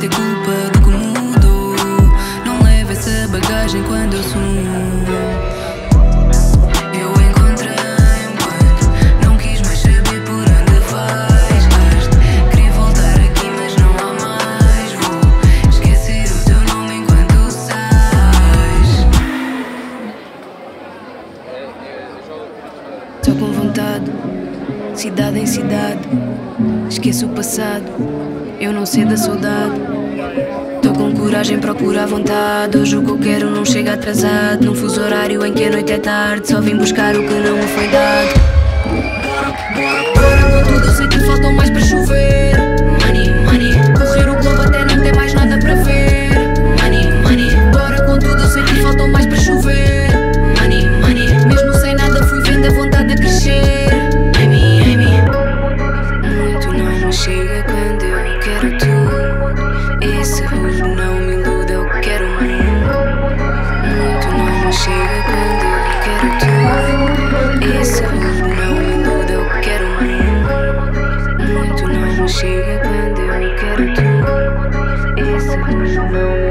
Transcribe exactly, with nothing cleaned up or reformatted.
ter culpa do que mudou. Não leve essa bagagem quando eu sumo. Eu encontrei-me quando não quis mais saber por onde vais. Queria voltar aqui mas não há mais. Vou esquecer o teu nome enquanto sais. Tô com vontade, cidade em cidade. Esqueço o passado, eu não sei da saudade. Tô com coragem, procuro à vontade. Hoje o que eu quero não chega atrasado. Num fuso horário em que a noite é tarde. Só vim buscar o que não me foi dado. Bora com tudo, eu sei que faltam mais para chover. Money, money, correr o globo até não ter mais nada para ver. Money, money, bora com tudo, eu sei que faltam mais para chover. Money, money, mesmo sem nada fui vendo a vontade a crescer. Amy, Amy, muito não me chega quando eu quero tudo. Esse rumo não me ilude, eu quero muito. Muito não me chega quando eu quero tudo. Esse rumo não me ilude, eu quero muito. Muito não me chega quando eu quero tudo. Esse rumo não me